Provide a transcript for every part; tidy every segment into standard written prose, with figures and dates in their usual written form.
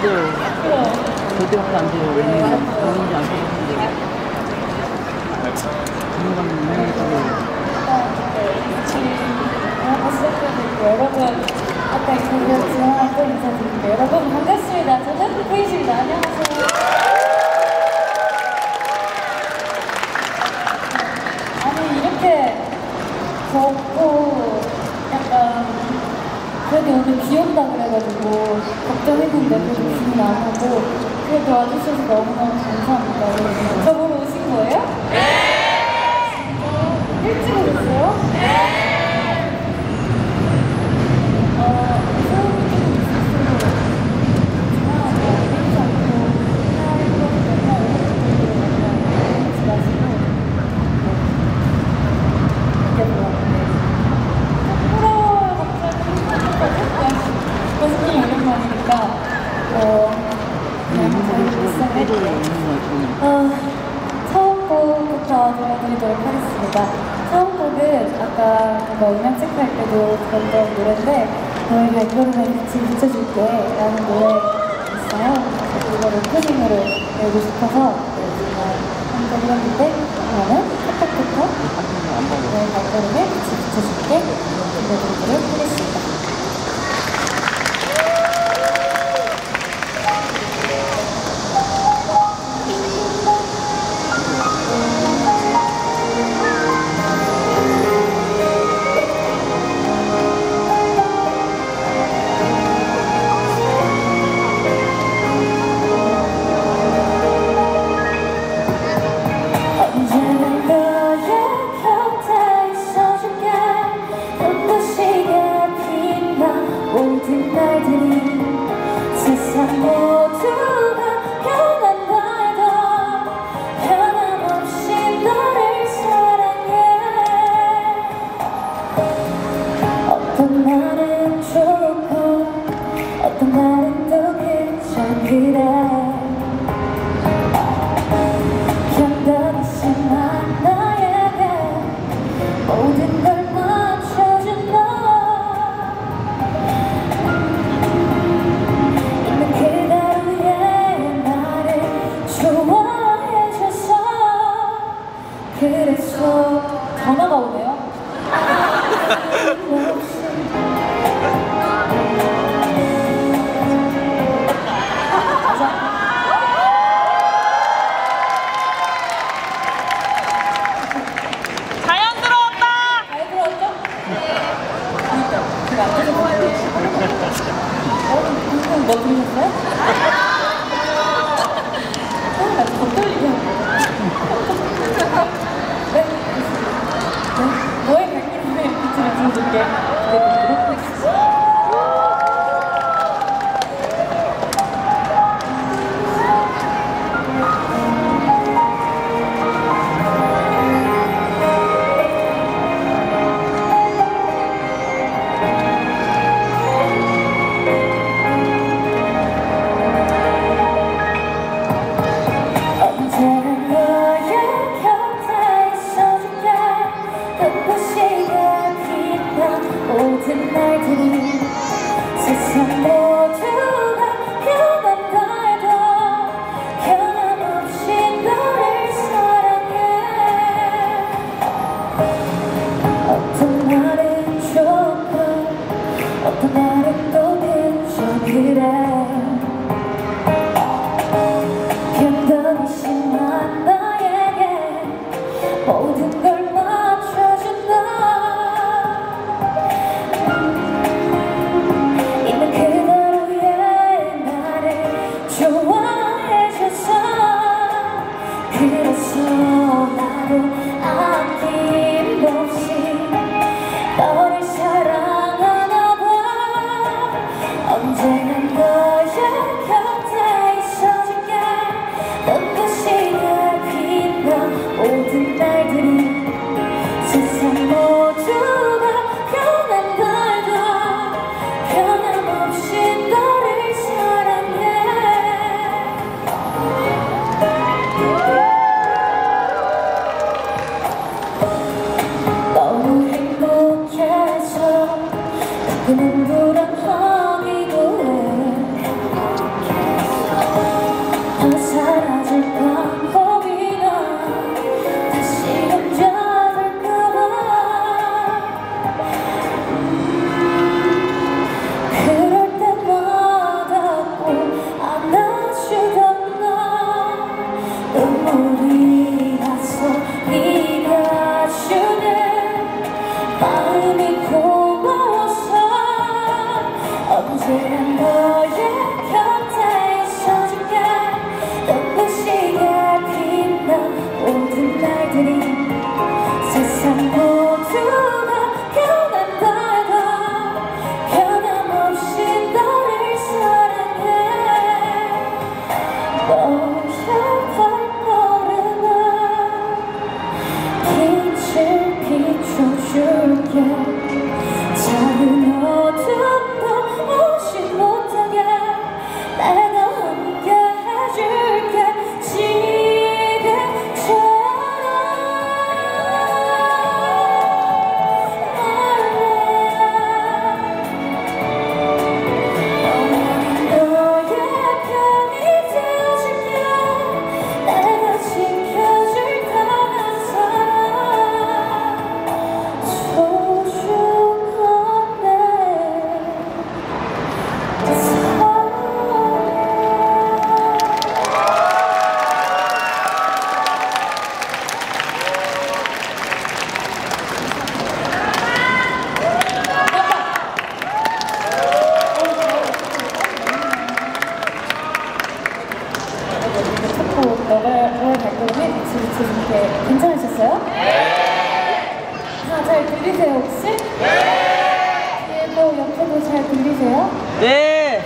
돼요. 절대 하면 안 돼요. 왜냐면 뭐인지 안 되는데. 여러분, 아까 저희가 지나간 또 인사드릴게요. 여러분, 반갑습니다. 저는 페이지입니다. 안녕하세요. 아니, 이렇게 덥고, 약간, 그래도 오늘 비 온다 그래가지고, 걱정했는데, 그래도 비는 안 오고, 그래도 와주셔서 너무너무 감사합니다. 여러분. 저 보러 오신 거예요? 네! 일찍 오셨어요? 네! 처음 곡부터 들려드리도록 하겠습니다. 처음 곡은 아까 음향 체크할 때도 들었던 노래인데 너의 발걸음에 같이 비춰줄게 라는 노래 있어요. 이걸 오프닝으로 내고 싶어서 정말 한번 해봤는데 그러면 톡톡톡톡 너의 발걸음에 같이 비춰줄게 들려드리도록 하겠습니다. 모든 날들이 세상 모두가 변한다 해도 변함없이 너를 사랑해. 어떤 날은 좋고 어떤 날은 또 그저 그래. 견뎌내 심한 나에게 모든 걸 맞춰준 너. 그래서 전화가 오네요. 부르시는 게 괜찮으셨어요? 네! 다 잘 들리세요, 혹시? 네! 뒤에도 옆에도 잘 들리세요? 네!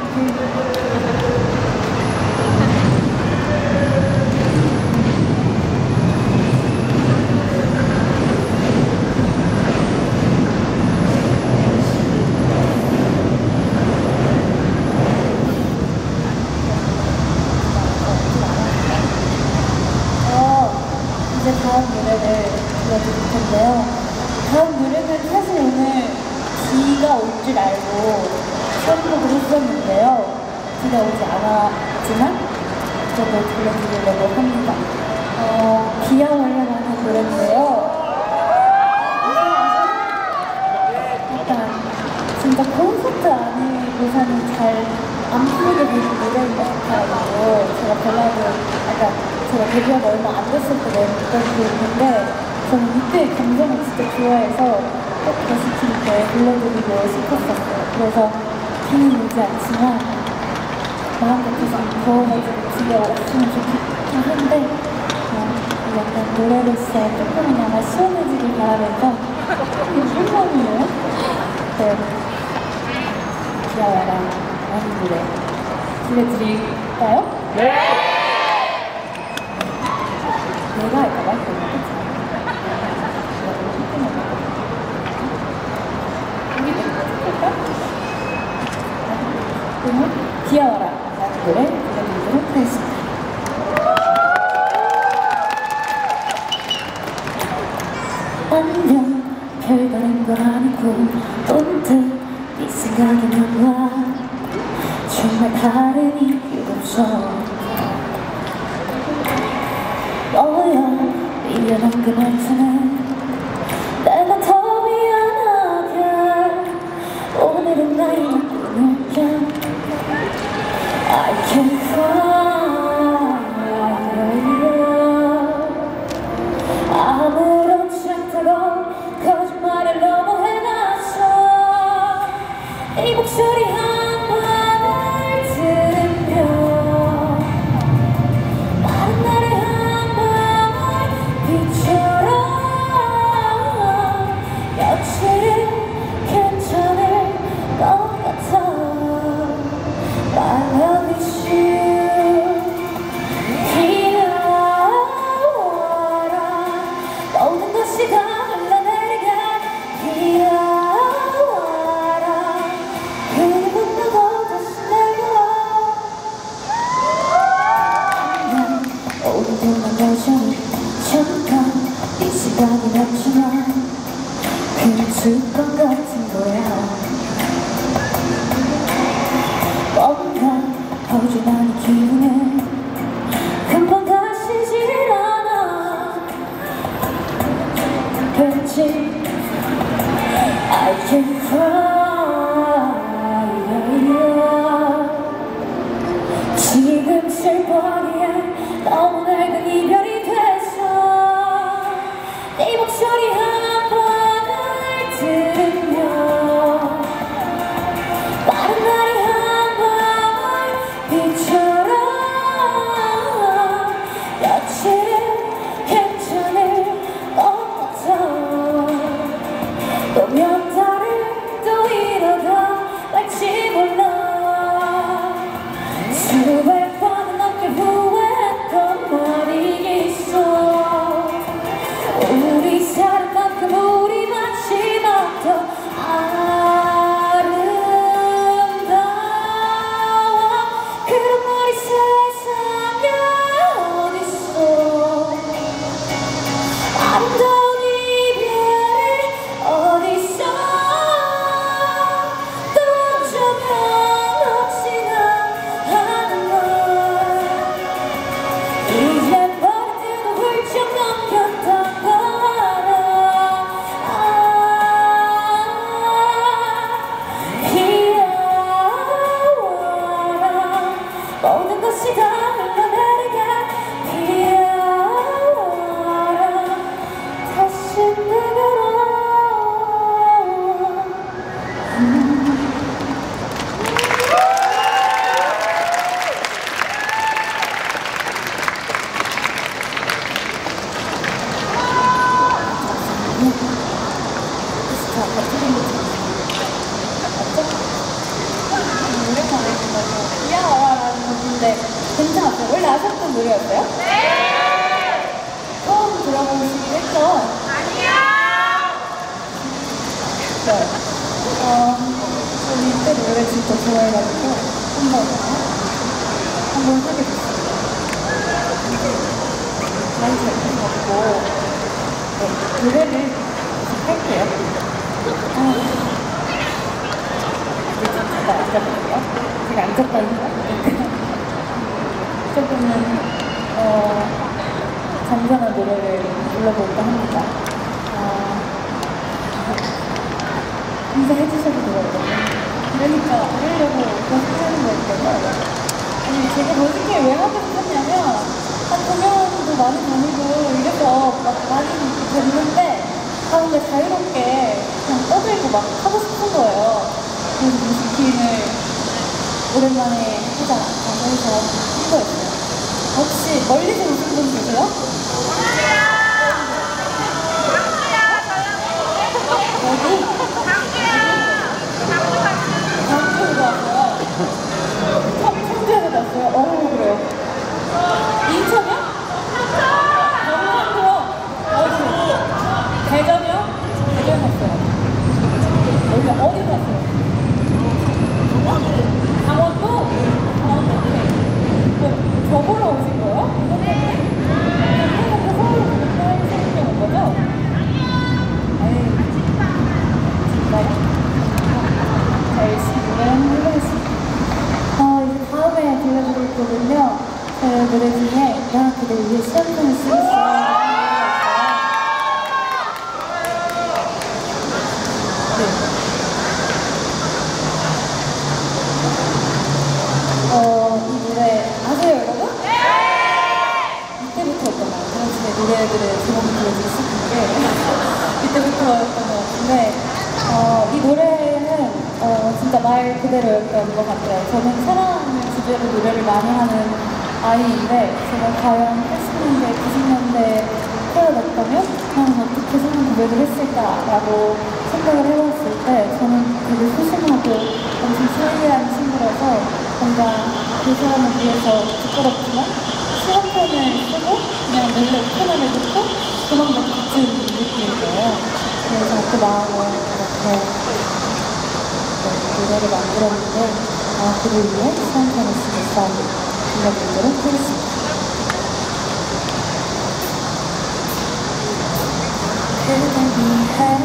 이제 다음 노래를 불러드릴 텐데요. 다음 노래는 사실 오늘 비가 올 줄 알고 선곡을 했었는데요. 비가 오지 않았지만 저도 불러드리려고 합니다. 비야왈라라는 노래인데요. 일단 진짜 콘서트 안에서는 잘 안 부르게 되는 노래인 것 같아가지고 제가 발라드 약간 제가 데뷔하고 얼마 안 됐을 때 냈던 곡인데 저는 이때 감정을 진짜 좋아해서 꼭 버스킹 때 불러드리고 싶었었어요. 그래서 비는 오지 않지만 마음 같아서 더워가지고 비가 왔으면 좋겠긴 한데 약간 노래로서 조금이나마 시원해지길 바라면서 이게 꿀밤이에요? 네. 비야와라 라는 노래 들려드릴까요? 네! 내가 할까봐? 그러면 비야와라 라는 노래 들려드리도록 하겠습니다. 안녕 별다른 걸 아니고 문득 네 생각이 와 정말 다른 이유가 없어 너야 미련한 그 말투는 내가 더 미안하게 오늘은 나의 꿈이야 I can cry 아무렇지 않다고 거짓말을 너무 해놨어 이 목소리 잠깐 이 시간이 났지만 그냥 습관 같은 거야 뭔가 허전한 이 기분은 금방 가시질 않아 왠지 I can cry 지금 슬퍼하기엔 너무 낡은 이별이 됐어 네 목소리 한 번을 들으며 빠른 날이 한 번 빛처럼 며칠은 괜찮을 것 같아 또 몇 달을 또 이러다 말지 몰라 수백 번은 넘게 후회했던 말이 있어 우리 사랑만큼 우리 마지막도 아름다워 그런 말이 세상에 어딨어 아름다운 이별이 어딨어 또 어쩌면 혹시나 하는 말 이젠 버릇해도 훌쩍 넘겼던 걸 모든 것이 다 흘러내리게 비와라 다시 내게로 했는데 괜찮았어요? 원래 아셨던 노래였어요? 네! 처음 들어보시긴 했죠? 아니요! 네. 저는 이때 노래 진짜 좋아해가지고 한번 하게 됐어요. 잘 들어봤고 노래를 할게요. 제가 앉아볼게요. 제가 앉았다는 거 아니니까 조금은 잔잔한 노래를 불러볼까 합니다. 인사해 주셔도 되거든요. 그러니까 그러려고 연습하는 거였어요. 아니 제가 머스킹을 왜 하고 싶었냐면 공연도 많이 다니고 이래서 막 많이 됐는데 가운데 자유롭게 그냥 떠들고 막 하고 싶은 거예요. 그래서 머스킹을 오랜만에 하자라고 해서 한 거였어요. 혹시 멀리서 오신 분 계세요? 여기? 광주에서 왔어요. 청주에서 왔어요. 그래요. 인천이요? 경상도요? 어디요? 대전이요? 대전 왔어요. 여기 어디 갔어요? 강원도? 저 보러 오신 거예요? 서울로 생각해 온 거죠? 자, 열심히 해보겠습니다. 이제 다음에 들려드릴 곡은요, 제 노래 중에 나 그대 위해 시험장을 쓰겠어. 이 노래 아세요, 여러분? 네! 이때부터였던 것 같아요. 제 노래들의 제목이 들려주실 게 이때부터였던 것 같은데 이 노래는 진짜 말 그대로였던 것 같아요. 저는 사랑을 주제로 노래를 많이 하는 아이인데 제가 과연 80년대, 90년대에 태어났다면 나는 어떻게 사랑 고백을 했을까라고 생각을 해봤을 때 저는 되게 소심하고 엄청 슬리한 친구라서 뭔가 그 사람을 위해서 부끄럽지만 실험편을 쓰고 그냥 몰래 편안을 듣고 도망가 붙은 느낌인 거예요. 그래서 그 마음을 이렇게 노래를 만들었는데 그를 위해 시험편을 쓰겠어 불러보도록 하겠습니다. 그대 위해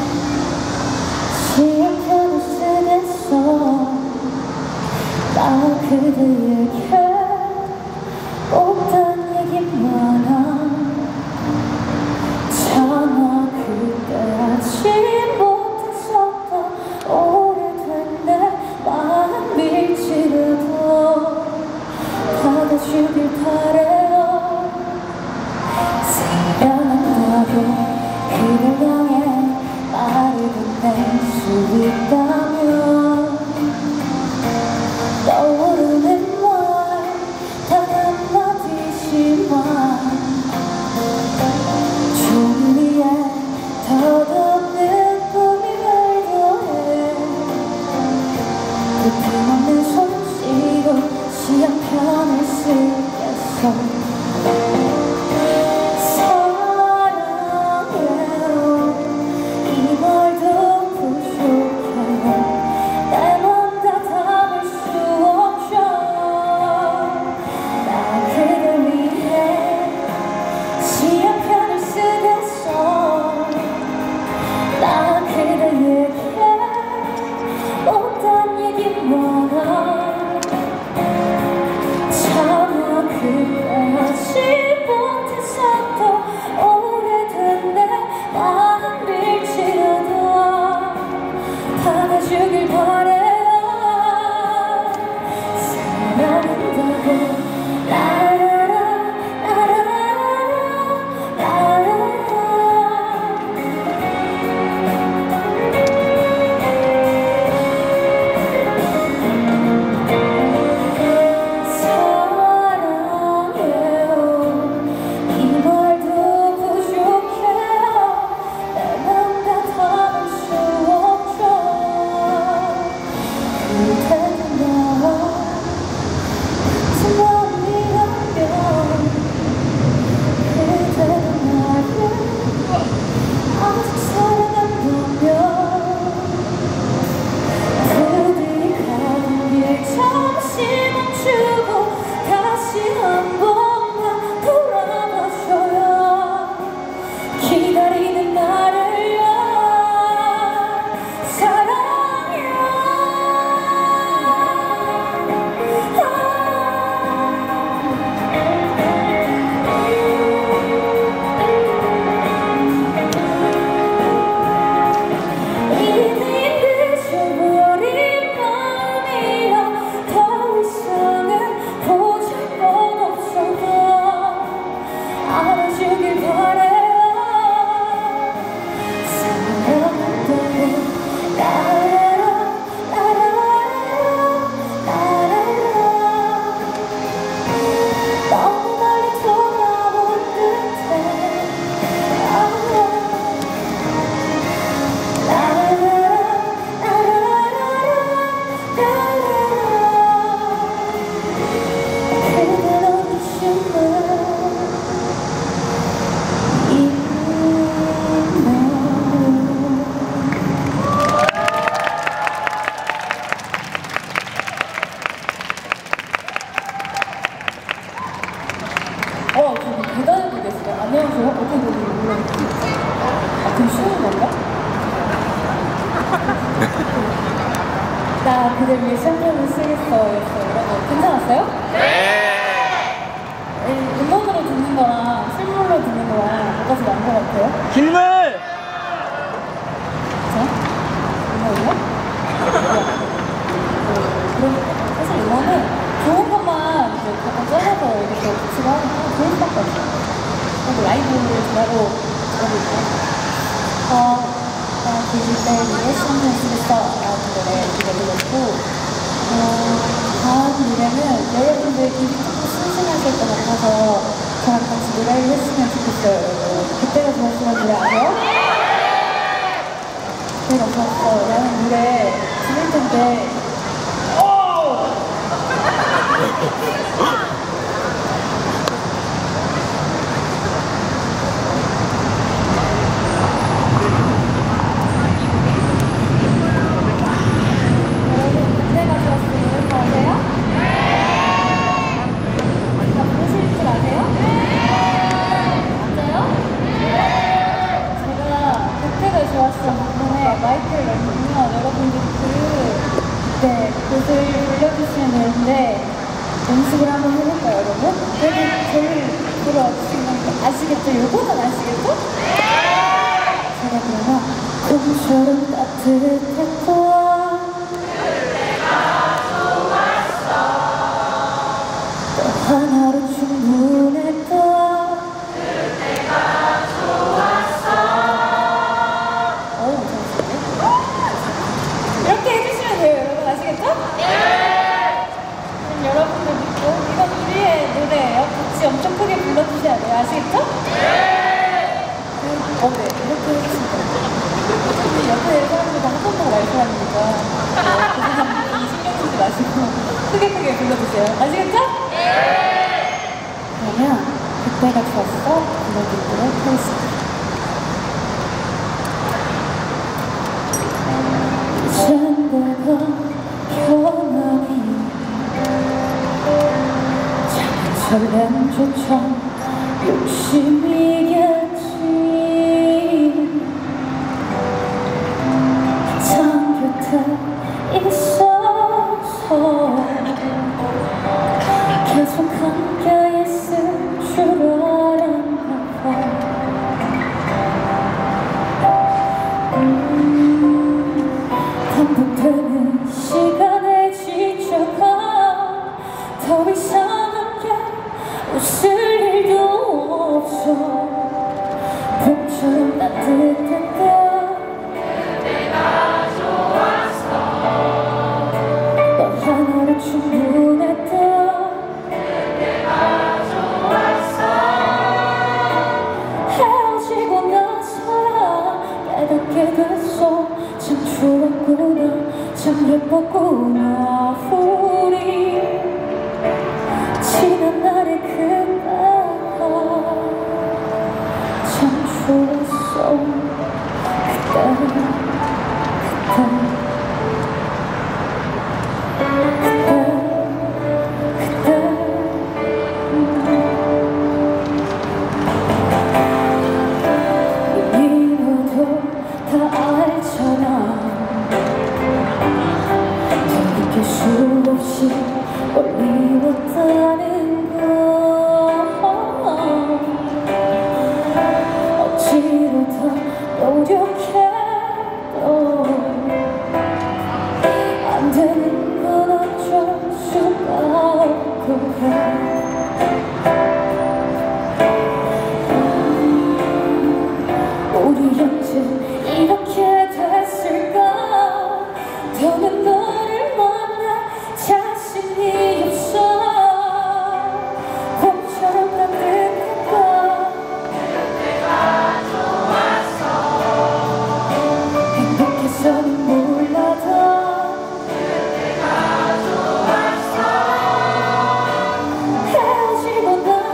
시험편을 쓰겠어 나 그대에게 없단 얘기 많아 전화 그때 하지 못했었던 오래된 내 마음일지라도 받아주길 바래요 생각난다고 그댈 향해 말을 건넬 수 있다면 떠오르는 말 단 한마디지만 종일 위에 덧없는 꿈을 더해 끝없는 솜씨로 시험편을 쓰겠어 차마 그대 안녕하세요. 어떤 곡이에요? 아, 그럼 쉬운 건가? 나 그대 위해 샴푸를 쓰겠어였어요. 여러분 괜찮았어요? 네! 음원으로 듣는 거랑 실물로 듣는 거랑 뭐가 더 나은 것 같아요? 길물! 자, 음원이요? 그럼 사실 음원은 좋은 것만 이제 조금 잘라서 이렇게 붙이고 하면 좋을 수밖에 없어요. 그리고 라이브를 잘하고 들어볼게요. 그때 위에 샴푸를 쓰겠어 라는 노래 들려드렸고 다음 노래는 여러분들 입이 조금 심심하실 것 같아서 저랑 같이 노래를 했으면 좋겠어요. 그때가 좋았어라는 노래 아세요? 그때가 좋았어 라는 노래 들을 텐데 마이크를 열면 여러분들 그곳을 불러주시면 되는데 연습을 한번 해볼까요, 여러분? 저를 보러 와주시면 아시겠죠? 요거는 아시겠죠? 제가 그러면 봄처럼 따뜻했던 또 하나로 충분했던 이렇게 해주시면 돼요, 여러분. 아시겠죠? 네! 그럼 여러분들 믿고, 이건 우리의 노래예요. 같이 엄청 크게 불러주셔야 돼요. 아시겠죠? 네! 네, 이렇게 해주시면 돼요. 근데 옆에 사람들 다 한 번만 날 사람이니까, 그 사람 신경 쓰지 마시고, 크게 불러주세요. 아시겠죠? 네! 그러면, 그때가 좋았어. 불러드리도록 하겠습니다. 이젠 내가 편안히 작은 설렘조차 욕심이겠지 참 곁에 있어서 계속 함께 있을 줄 알았나 봐 반복되는 시간에 지쳐가 더 이상 함께 웃을 일도 없어 봄처럼 따뜻했던 그때가 좋았어 너 하나로 충분했던 그때가 좋았어 헤어지고 나서야 깨닫게 됐어 참 좋았구나 참 예뻤구나 우리 지난 날의 그때가 참 좋았어 이러도 다 알잖아 돌이킬 수 없이 올리웠다는 걸 억지로 더 노력해도 안 되는 건 어쩔 수가 없고 우리 언제 이렇게 됐을까 더는 너를 만날 자신이 없어 봄처럼 따뜻했던 그때가 좋았어 행복해서는 몰라도 그때가 좋았어 헤어지고 나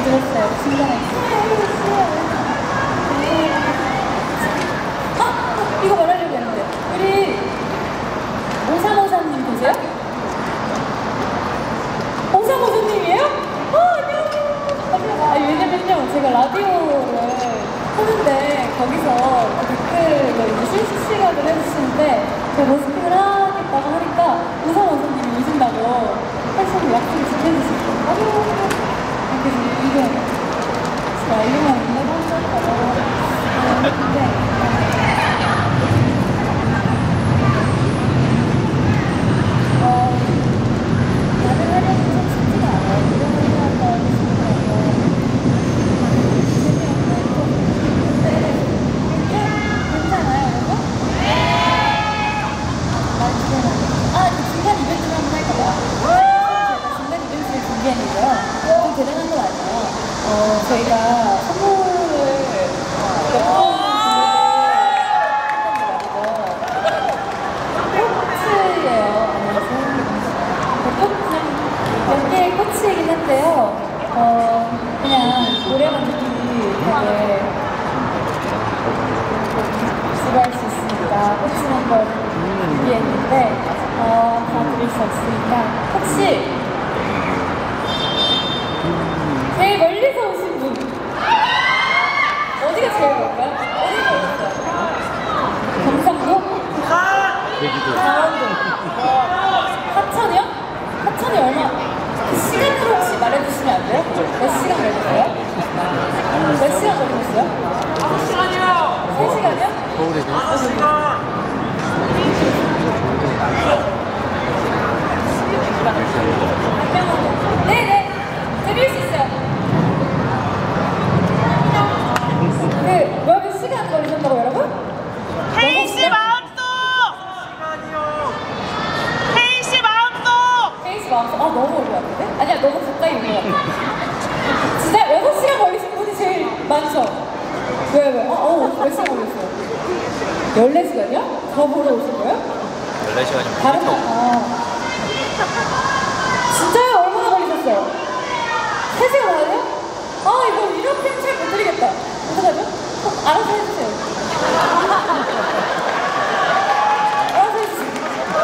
들었어요. 중간에. 이거 말하려고 했는데. 우리 오삼오삼님 계세요? 오삼오삼님이에요? 안녕하세요. 왜냐면요, 제가 라디오를 하는데 거기서 댓글을 이제 실시간을 해주시는데 제가 머스킹을 하겠다고 하니까 오삼오삼님이 오신다고 해서 약속을 지켜주시고 그래서 이거 제가 이거만 있는 한다고 했는데 나를 하려면 좀 쉽지가 않아요. 이런 생각하기 쉽더라고요. 괜찮아요, 여러분? 중간 이벤트를 한번 할까요? 제가 중간 이벤트를 준비했는데요. 좀 대단한 건 아니에요. 저희가 선물을 몇 개의 꽃이긴 한데요. 그냥 노래만 듣기 되게 지루할 수 있으니까 꽃을 한번 준비했는데 다 드릴 수 없으니까 혹시 제일 멀리서 오신 분 어디가 제일 멀까요? 어디가 오셨어요? 경상도? 강원도? 하천이요? 하천이 얼마? 그 시간으로 혹시 말해주시면 안 돼요? 몇 시간 걸렸어요? 몇 시간 걸렸어요? 3시간이요! 3시간이요? 서울에서 5시간! 네네! 드릴 수 있어요. 몇 시간 걸리셨다고 여러분? 페이시 마음속! 페이시 마음속! 페이스 마음속? 너무 오래 왔는데? 아니야, 너무 가까이 온 것 같아. 진짜 6시간 걸리신 분이 제일 많죠? 왜? 몇 시간 걸렸어요? 14시간이요? 더 보러 오신 거예요? 14시간이면 다른 거, 진짜요? 얼마나 걸리셨어요? 3시간 안에요? 이거 이렇게 잘 못 드리겠다. 어떡하죠? 알아서 해주세요. 알아서 해주세요.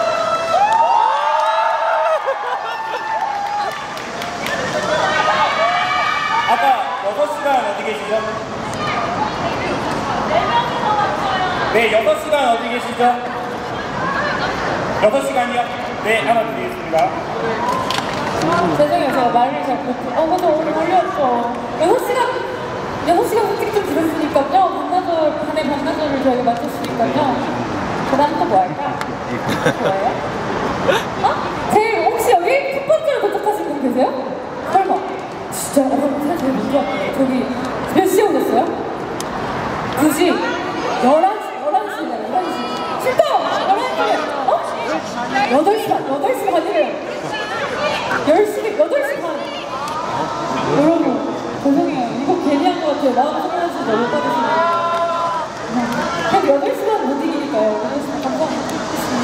아까 6시간 어디 계시죠? 4명이서 왔어요. 네, 6시간 어디 계시죠? 6시간이요? 네, 하나 드리겠습니다. 죄송해요. 제가 말을 잘 못해요. 맞아. 오늘 걸렸죠. 6시간 솔직히 좀 길었으니까요. 반의 반나절을 저희가 맞췄으니까요. 그 다음 또 뭐 할까? 뭐예요? 제일 혹시 여기 첫 번째로 도착하신 분 계세요? 설마? 진짜? 사실 제일 먼저 저기 몇 시에 오셨어요? 2시? 11시네요. 11시. 진짜! 11시에. 8시 반이래요. 10시, 8시 반. 여러분, 죄송해요. 이거 괜히 한 것 같아요. 마음 소리하시죠. 못 받으시네요. 그냥 8시간 못 이기니까요. 8시간 감사합니다.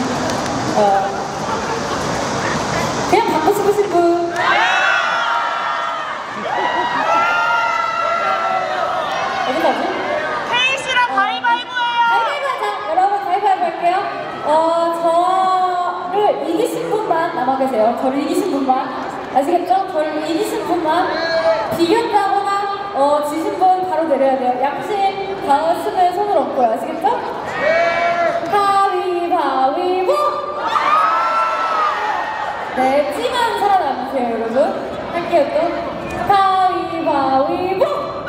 그냥 받고 싶으신 분. 어디 가지? 페이시랑 가위바위보예요! 가위바위보 하자. 여러분, 가위바위보 할게요. 저를 이기신 분만 남아 계세요. 저를 이기신 분만. 아시겠죠? 저를 이기신 분만. 비겼다거나 지신 분 바로 내려야 돼요. 양심 가슴에 손을 얹고요. 아시겠죠? 가위바위보! 네, 찌만 살아남으세요, 여러분. 할게요, 또. 가위바위보!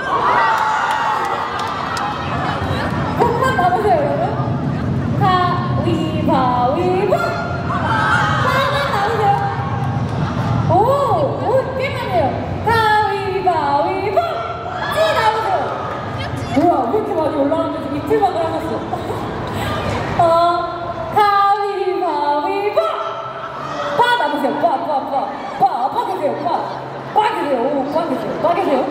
손만 남으세요, 여러분. 가위바위보! 하나만 남으세요. 오, 꽤 많네요. 가위바위보! 찌 나오세요. 뭐야, 왜 이렇게 많이 올라왔는데 지금 이틀만을 하셨어. 가위바위보! 빠 남으세요. 빠 계세요. 빠 계세요. 오, 빠 계세요. 빠 계세요.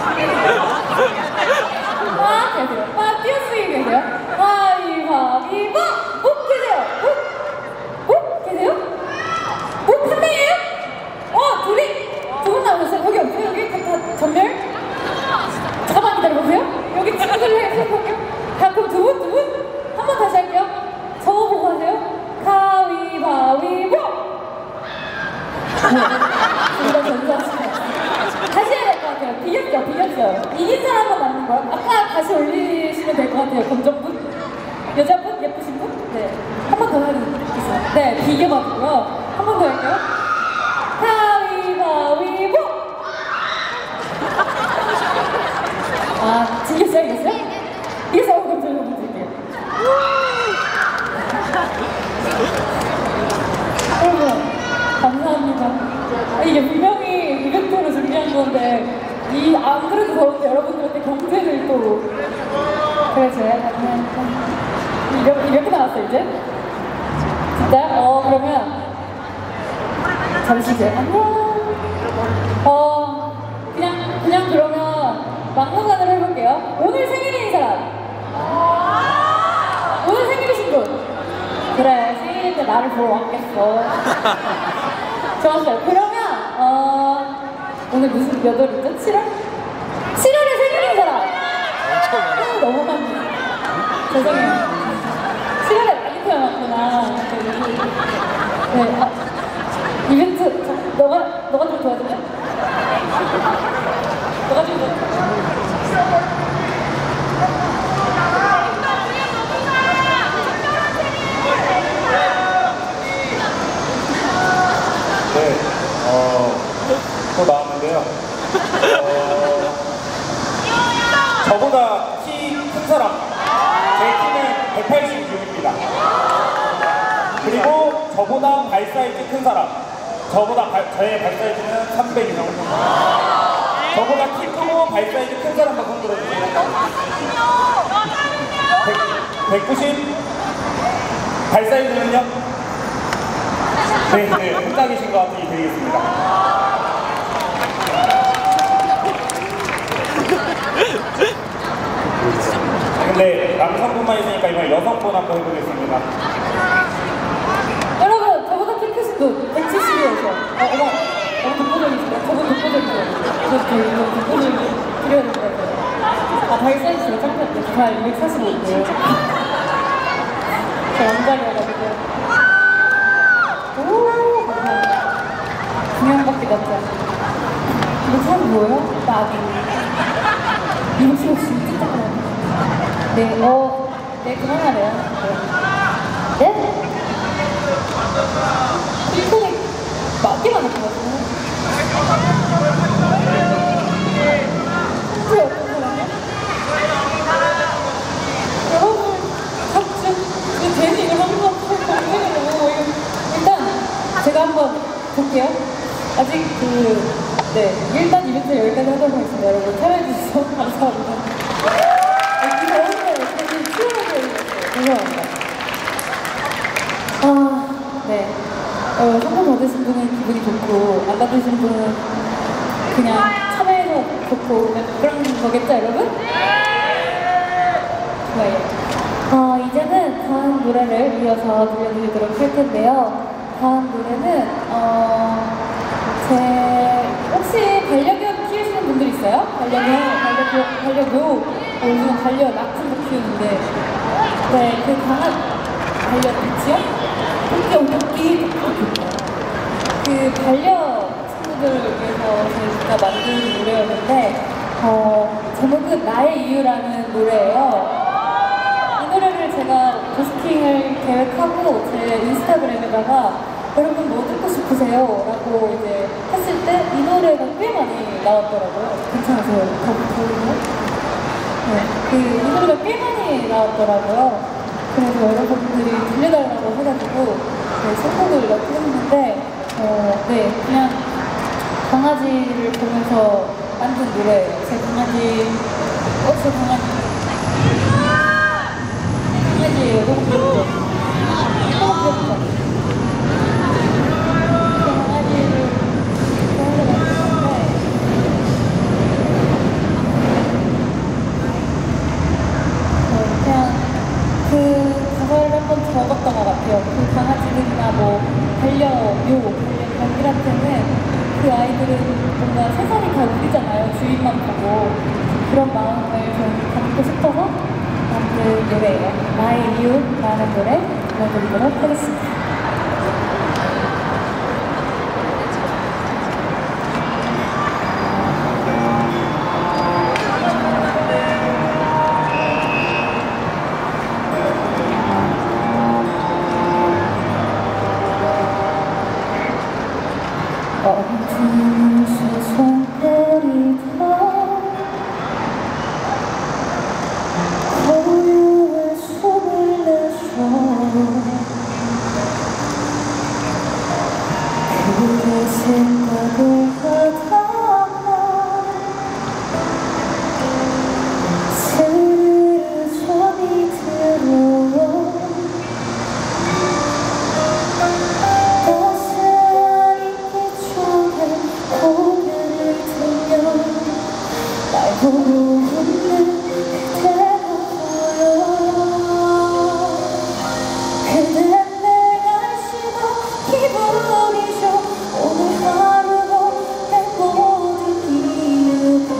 빠 계세요. 빠 띄어쓰기 계세요. 가위바위보! 묵 계세요. 묵 계세요? 묵 한 명이에요? 둘이? 두 분 나오셨어요. 여기 없어요? 여기 다 전멸? 있어요. 이긴 사람만 남는 거야. 아까 다시 올리시면 될 것 같아요. 검정분? 여자분? 예쁘신 분? 네. 한 번 더 해도 있어요. 네, 비교받고요. 한 번 더 할게요. 가위바위보! 아, 지겠어요? 이겼어요? 이겼어요? 그럼 저희 한번 드릴게요. 여러분, 감사합니다. 이게 분명히 이벤트로 준비한 건데, 안 그래도 더운데 여러분들한테 경쟁을 또. 그래서 약간 이렇게 나왔어, 이제? 진짜? 그러면. 잠시세요. 안녕. 그냥 그러면 막무가내로 해볼게요. 오늘 생일인 사람. 오늘 생일이신 분. 그래, 생일인데 나를 보러 왔겠어. 좋았어요. 그러면, 오늘 무슨 몇 월이죠? 7월? 7월에 생일인 사람! 너무 많네. 죄송해요. 7월에 많이 태어났구나. 네, 이벤트, 너가 좀 도와줄래? 너가 좀 도와줄래? 네, 또 나왔는데요. 저보다 키 큰 사람. 제 키는 186입니다. 그리고 저보다 발 사이즈 큰 사람. 저의 발 사이즈는 300입니다. 저보다 키 크고 발 사이즈 큰 사람 한번 들어주세요. 190? 발 사이즈는요? 네, 흑각이신 것 같으니 드리겠습니다. 근데 남성분만 있으니까 이번 여성분 한번 해보겠습니다. 여러분, 저보다 키 크신 분, 170이어서. 너무 독보적이시다. 저분 독보적이세요. 이거 독보적이 필요해야 될 것 같아요. 발 사이즈가 짧은데, 발 245인데요. 저 왕발이어가지고. 오, 감사합니다. 두 명밖에 남지 않아요. 이거 사람 뭐예요? 나도. 이거 진짜 작아요. 네, 네, 그만하래요. 네? 네? 핑크색 맞게 많을 것 같아요. 핑크 어떤 사람이야? 여러분, 갑자기 괜히 이걸 한번 보고 일단 제가 한번 볼게요. 아직 일단 이벤트 여기까지 하도록 하겠습니다. 여러분, 참여해주셔서 감사합니다. 죄송합니다. 네. 선물 받으신 분은 기분이 좋고, 안 받으신 분은 그냥 참여해서 좋고, 그런 거겠죠, 여러분? 좋아요. 이제는 다음 노래를 이어서 들려드리도록 할 텐데요. 다음 노래는, 혹시 반려견 키우시는 분들 있어요? 반려묘, 요즘 낙지도 키우는데, 네, 그 강한 반려견이요? 토끼. 그 반려 친구들을 위해서 저희가 만든 노래였는데, 제목은 나의 이유라는 노래예요. 이 노래를 제가 포스팅을 계획하고 제 인스타그램에다가 여러분 뭐 듣고 싶으세요? 라고 이제 했을 때 이 노래가 꽤 많이 나왔더라고요. 괜찮으세요? 보이나요? 네, 이 노래가 꽤 많이 나왔더라고요. 그래서 여러분들이 들려달라고 해가지고 선곡을 이렇게 했는데 네, 그냥 강아지를 보면서 만든 노래예요. 제 강아지예요. 너무 귀엽죠? 적었던 것 같아요. 그 강아지들이나 반려견들한테는 그 아이들은 뭔가 세상이 다 우리잖아요. 주인만 보고. 그런 마음을 좀 담고 싶어서 만든 노래예요. 나의 이유라는 노래 들려드리도록 하겠습니다. 보고 웃는 그대가 보여 그댄 내가 심한 기분이죠 오늘 하루도 내 모든 이유가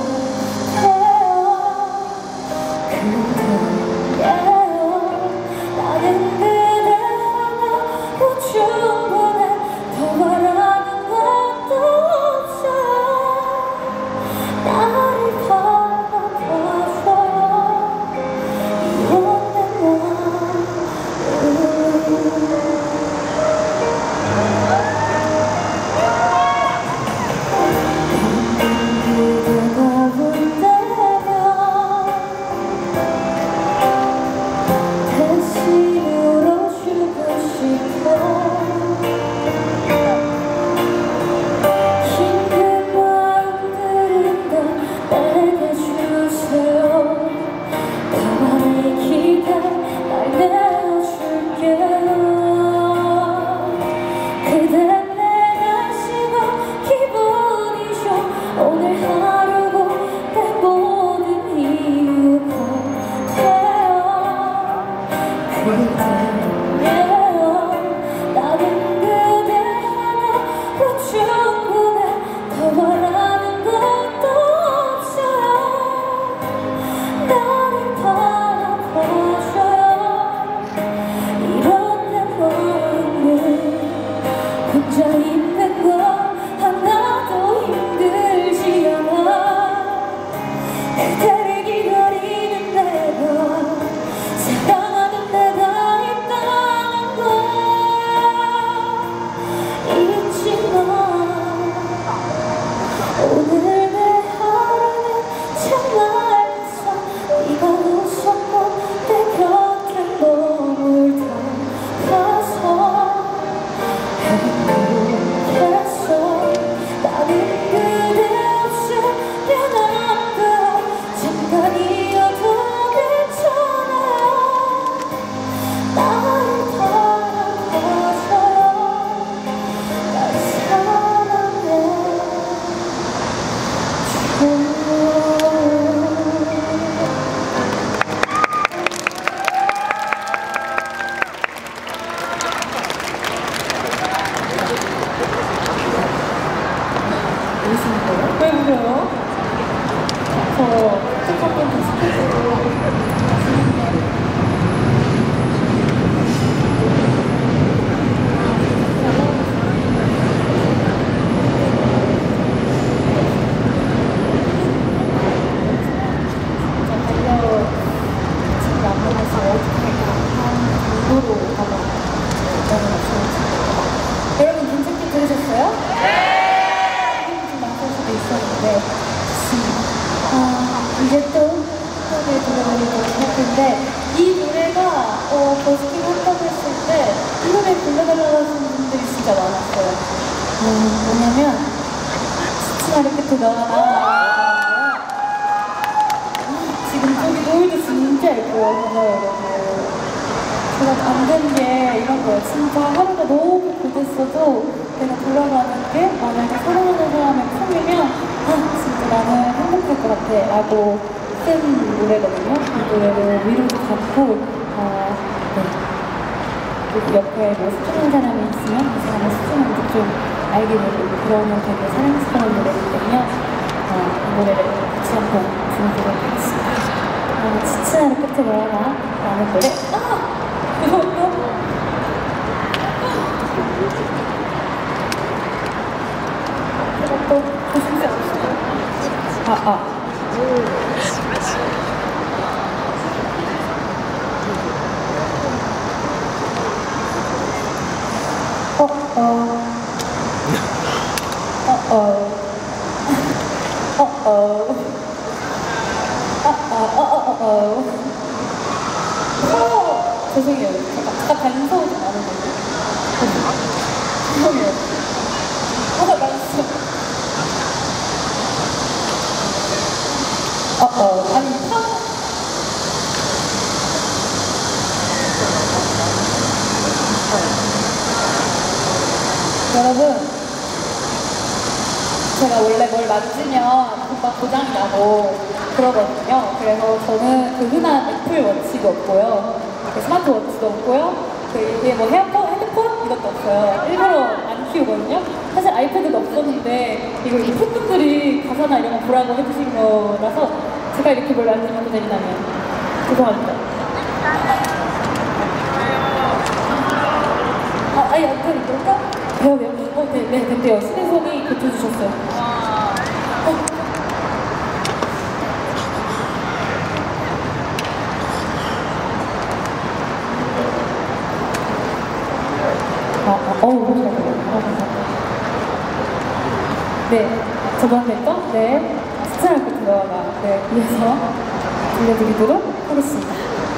돼요 그대예요 나는 그대 하나로 충분해 더 바라는 것도 없어요 나를 바라봐줘요 이런 내 마음을 그대가 본다면 다시 울어주고 싶어 힘든 마음들은 다 내게 주세요 가만히 기대 날 내어줄게요 그댄 내가 심한 기분이죠 오늘 하루도 내 모든 이유가 돼요 그대예요 나는 그대 하나로 충분해 더 바라는 것도 없어요 나를 바라봐줘요 이런 내 마음을 혼자 있는 거 하나도 힘들지 않아 그대를 기다리는 내가 사랑하는 내가 있다는 걸 잊지마 오늘 내 하루는 정말 있어 네가 웃었고 내 곁에 머물다 가서 행복했어 나는 그대 없으면 안 돼 잠깐이어도 괜찮아요 나를 바라봐줘요 날 사랑해줘요 왜 울어요? 저 조금 스케줄로 지금 안 보내서 어떻게 한 정도로 가면 너무 맞춰주셨습니다. 여러분 괜찮게 들으셨어요? 좀 망설 수도 있었는데 이제 또 노래 들어보도록 할 텐데 이 노래가 버스킹 한다고 했을 때 이 노래 불러달라고 하시는 분들이 진짜 많았어요. 뭐냐면 치치마를 끝에 넣어놔 지금 저기 노을도 진짜 예뻐요. 봐봐요 여러분 제가 안 된 게 이런 거예요. 진짜 하루가 너무 고됐어도 내가 돌아가는 게 만약에 사랑하는 사람의 품이면 진짜 나는 행복할 것 같아 라고 쓴 노래거든요. 이 노래로 위로도 받고 그 옆에 뭐 수줍은 사람이 있으면 그 사람의 수줍음도 좀 알게 되고 그러면 되게 사랑스러운 노래이기 때문에 이 노래를 같이 한번 부르도록 하겠습니다. 지치나를 끝에 넣어라 라는 노래 그것도 그것도 조심스럽어요. 죄송해요. 잠깐 단서가 좀 많은 건데. 죄송해요. 나 진짜. 아니, 여러분, 제가 원래 뭘 만지면 금방 고장이 나고 그러거든요. 그래서 저는 그 흔한 애플워치도 없고요. 그 스마트워치도 없고요. 그 이게 뭐 헤드폰 이것도 없어요. 일부러 안 키우거든요. 사실 아이패드도 없었는데 이거 이 팬분들이 가사나 이런 거 보라고 해주신 거라서 제가 이렇게 뭘 만지면 되리다면 죄송합니다. 아니, 약간 그럴까? 배워요? 네, 근데요. 신혜선이 고쳐주셨어요. 네, 저번에 거? 네, 스트라이크 들어가. 네, 위해서 들려드리도록 하겠습니다.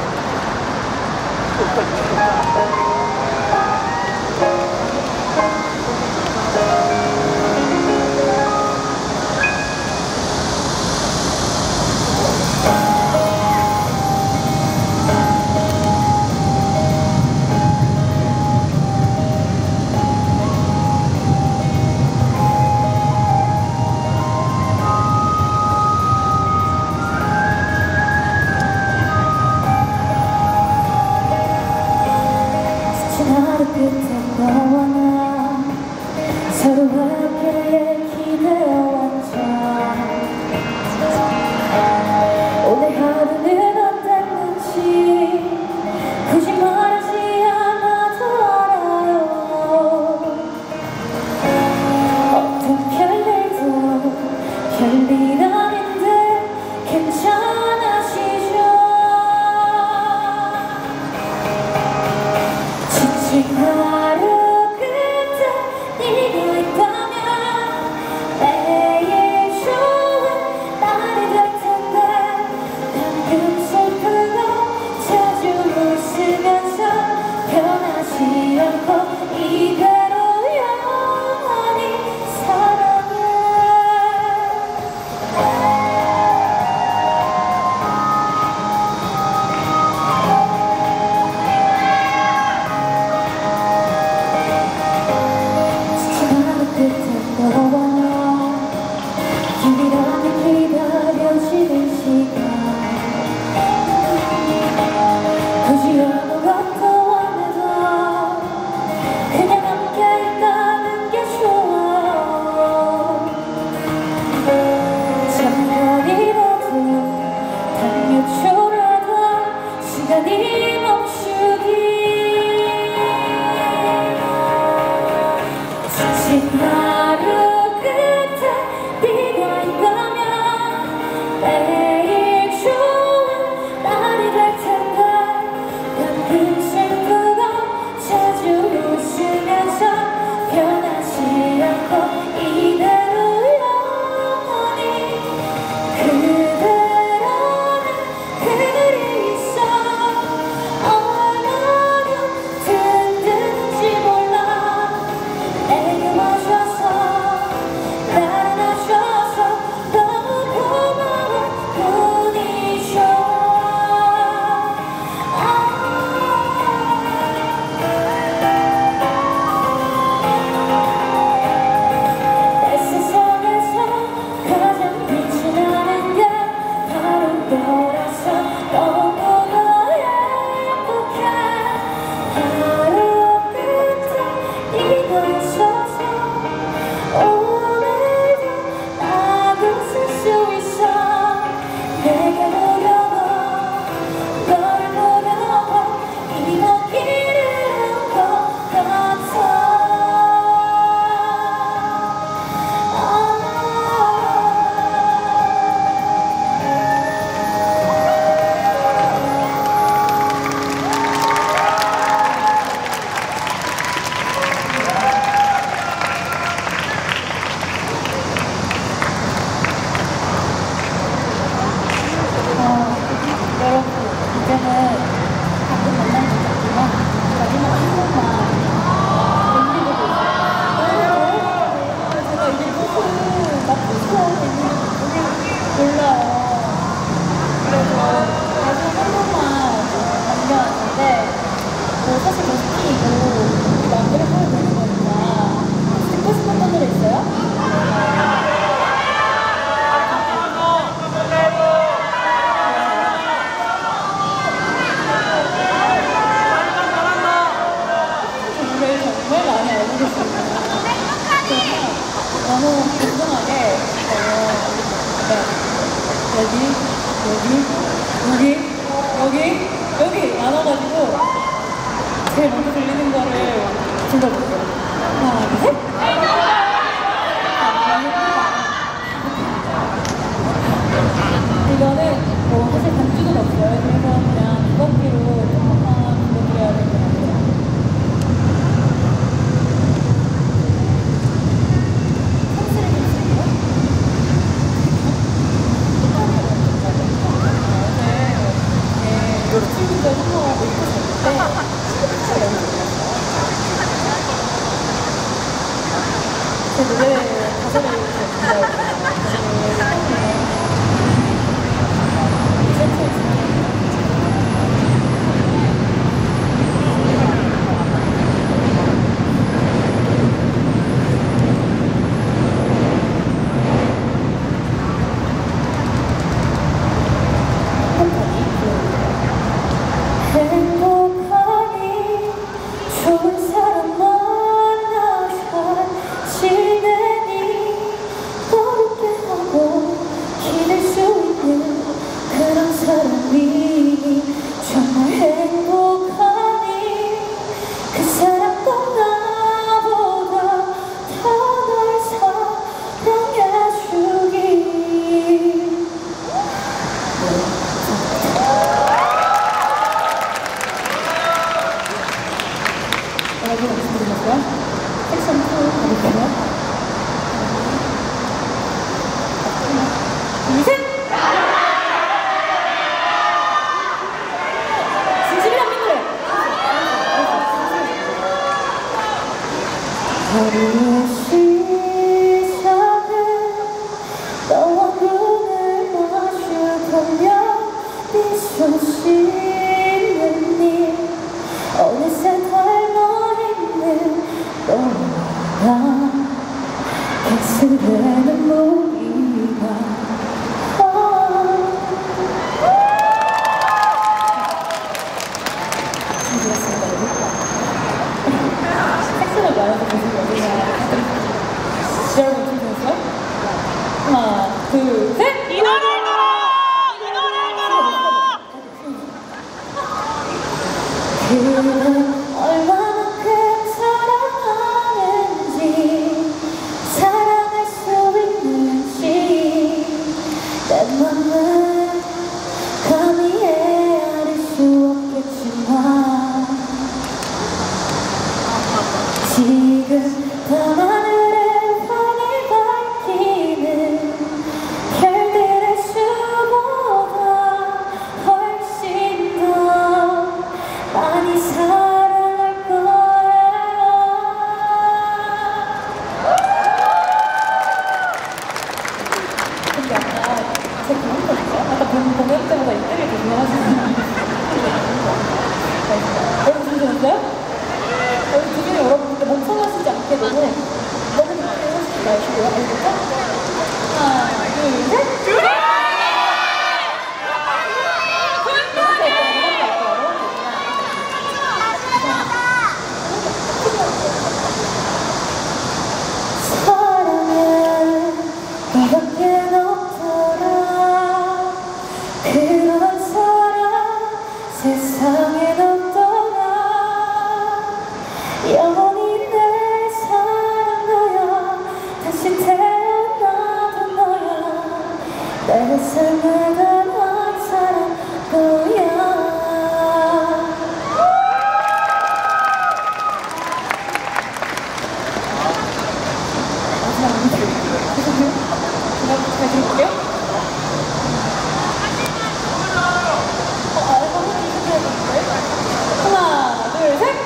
하루 끝에 너와 나 서로 함께 기대어왔죠. 오늘 하루는 어땠는지 굳이 말하지 않아도 알아요. 어떤 별일도 별일 아닌데 괜찮으시죠? 지친 하루 끝에 네가 있다면 매일 좋은 날이 될 텐데 방금 슬프고 자주 웃으면서 변하지 않고 이대로 영원히 사랑해. 여기 나눠가지고 제일 먼저 들리는 거를 불러볼게요. 하나, 둘, 셋! 이거는 뭐 사실 반주는 없어요. 그래서 그냥 무겁기로 조금만 불러드려야 될 것 같아요. 찬스를 주세요. 어제 친구들 선물하고 입고 잤는데 진짜 제 노래 가사를 불러요. 행복하니 좋은 사람 만나서 지내니 어렵게 하고 기댈 수 있는 그런 사람이 정말 행복하니 그 사람도 나보다 더 널 사랑해주기. 여러분 무슨 들으셨어요? 섹션 2 가볼까요? 둘, 셋! 진심이란 민노래! 하루의 시작은 너와 눈을 마주보며 미소 짓는 일 어느새 닮아있는 너와 개슬의 눈물이가 준비했습니다. 섹스를 말해서 무슨 얘기냐. 여러분 준비했어요? 하나, 둘, 셋! 이 노래를 들어! 이 노래를 들어! 그는 얼마만큼 사랑하는지 사랑할 수 있는지 내 맘은 감히 헤아릴 수 없겠지만 지금 밤하늘에 환히 밝히는 별들의 수보다 훨씬 더 많이 사랑할 거예요. 근데 아까 제 그런 거 있어요? 아까 공연 때마다 이때를 조심하시는 여러분 준비되셨어요? 여기 주변에 여러분들 멍청하시지 않게 너무 늦게 하시지 마시고요. 알겠죠? 하나, 둘, 셋! 사랑은 너밖에 없더라. 그런 사람 세상엔 없더라. 영원히 내 사랑 너야. 다시 태어나도 너야. 내 삶마다 널 사랑 너야. 마지막으로 잘 들을게요. 한번 해주세요. 하나, 둘, 셋!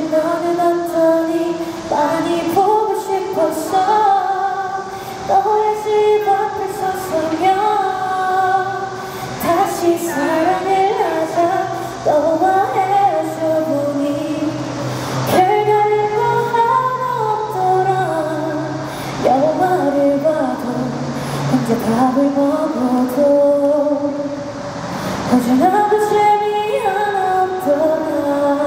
오직 너는 어떠니 많이 보고 싶었어 너의 집 앞에 섰으면 다시 사랑을 하자 너와 헤어져 보니 별다른 거 하나 없더라 영화를 봐도 혼자 밥을 먹어도 허전하고 재미 하나 없더라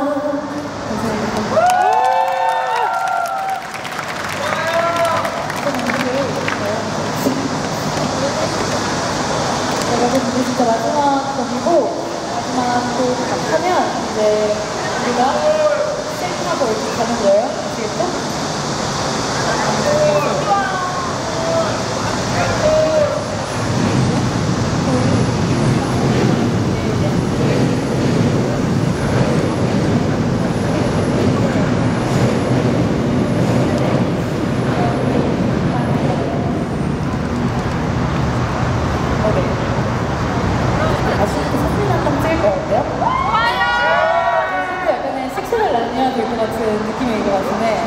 여러분 이제 진짜 마지막 곡이고 마지막 곡 하면 이제 우리가 셀프하고 이렇게 가는 거예요. 아시겠죠? 느낌인 것 같은데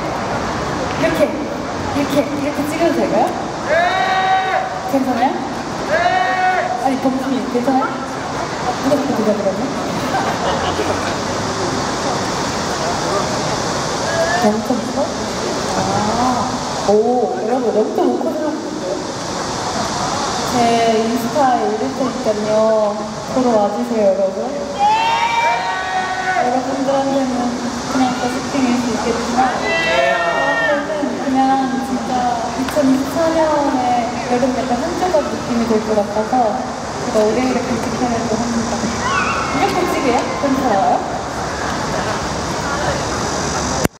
이렇게 찍어도 될까요? 네! 괜찮아요? 네! 아니 범준이 괜찮아요? 누가 들었네? 0.5? 오 여러분 0.5%는 제 인스타에 올릴 테니까요 보러 와주세요 여러분. 여러분들한테는 그냥 버스킹일 수 있겠지만 저한테는 그냥 진짜 2024년에 여름 약간 한 조각 느낌이 될 것 같아서 제가 오래오래 간직하려고 합니다. 이렇게 찍어요? 괜찮아요?